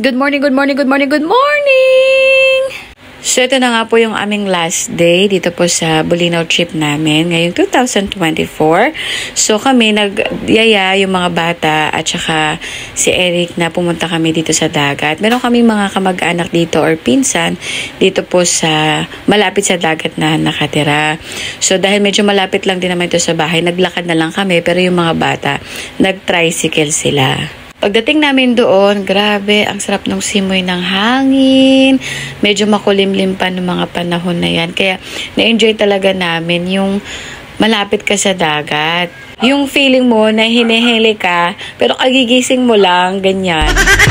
Good morning, good morning, good morning, good morning! So, ito na nga po yung aming last day dito po sa Bolinao trip namin ngayong 2024. So, kami nagyaya yung mga bata at saka si Eric na pumunta kami dito sa dagat. Meron kami mga kamag-anak dito or pinsan dito po sa malapit sa dagat na nakatira. So, dahil medyo malapit lang din naman ito sa bahay, naglakad na lang kami pero yung mga bata, nag-tricycle sila. Pagdating namin doon, grabe, ang sarap ng simoy ng hangin. Medyo makulimlim pa ng mga panahon na yan. Kaya na-enjoy talaga namin yung malapit ka sa dagat. Yung feeling mo na hinihili ka, pero kagigising mo lang, ganyan.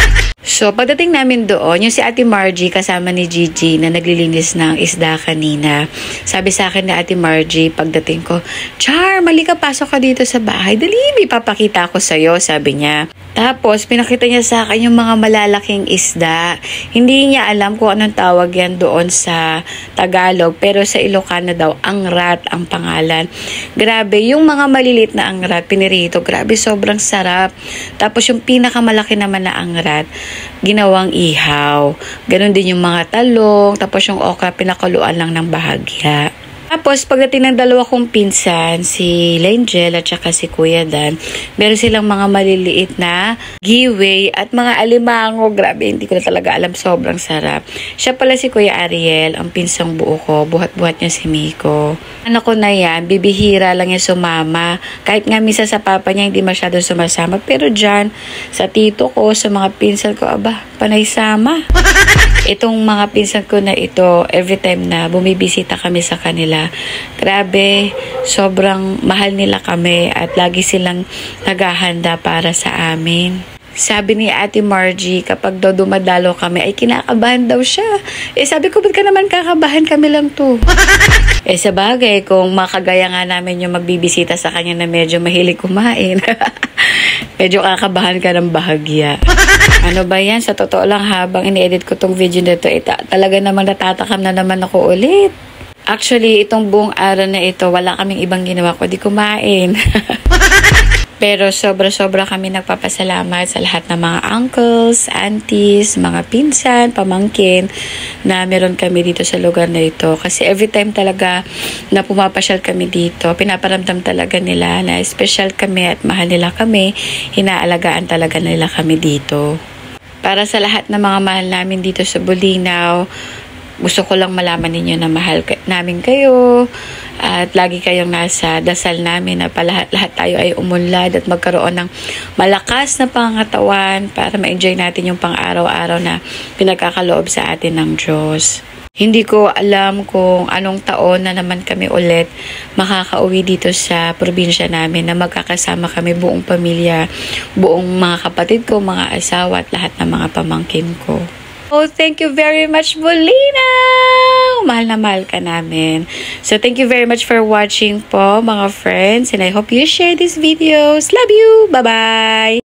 So, pagdating namin doon, yung si Ate Margie kasama ni Gigi na naglilinis ng isda kanina. Sabi sa akin ni Ate Margie, pagdating ko, Char, mali ka, pasok ka dito sa bahay. Dali, may papakita ko sa'yo, sabi niya. Tapos, pinakita niya sa akin yung mga malalaking isda. Hindi niya alam kung anong tawag yan doon sa Tagalog, pero sa Ilocano daw, angrat ang pangalan. Grabe, yung mga malilit na angrat, pinirito, grabe, sobrang sarap. Tapos, yung pinakamalaki naman na angrat, ginawang ihaw. Ganon din yung mga talong, tapos yung okra, pinakuluan lang ng bahagya. Tapos, pagdating ng dalawa kong pinsan, si Langel at saka si Kuya Dan, meron silang mga maliliit na giveaway at mga alimango. Grabe, hindi ko na talaga alam. Sobrang sarap. Siya pala si Kuya Ariel, ang pinsang buo ko. Buhat-buhat niya si Miko. Anak ko na yan, bibihira lang niya sumama. Kahit nga misa sa papa niya, hindi masyadong sumasama. Pero dyan, sa tito ko, sa mga pinsan ko, aba, panay sama. Itong mga pinsan ko na ito, every time na bumibisita kami sa kanila, grabe, sobrang mahal nila kami at lagi silang naghahanda para sa amin. Sabi ni Ate Margie, kapag daw dumadalo kami, ay kinakabahan daw siya. Sabi ko, ba't ka naman kakabahan, kami lang to. Sa bagay, kung makagaya nga namin yung magbibisita sa kanya na medyo mahilig kumain, medyo kakabahan ka ng bahagya. Ano ba yan? Sa totoo lang, habang ini-edit ko tong video na ito, talaga namang natatakam na naman ako ulit. Actually, itong buong araw na ito, wala kaming ibang ginawa ko, di kumain. Pero sobra-sobra kami nagpapasalamat sa lahat ng mga uncles, aunties, mga pinsan, pamangkin na meron kami dito sa lugar na ito. Kasi every time talaga na pumapasyal kami dito, pinaparamdam talaga nila na special kami at mahal nila kami. Hinaalagaan talaga nila kami dito. Para sa lahat ng mga mahal namin dito sa Bolinao, gusto ko lang malaman ninyo na mahal namin kayo at lagi kayong nasa dasal namin na lahat tayo ay umunlad at magkaroon ng malakas na pangangatawan para ma-enjoy natin yung pang-araw-araw na pinagkakaloob sa atin ng Diyos. Hindi ko alam kung anong taon na naman kami ulit makakauwi dito sa probinsya namin na magkakasama kami buong pamilya, buong mga kapatid ko, mga asawa at lahat ng mga pamangkin ko. Oh, thank you very much, Bolinao! Mahal na mahal ka namin. So, thank you very much for watching po, mga friends. And I hope you share these videos. Love you! Bye-bye!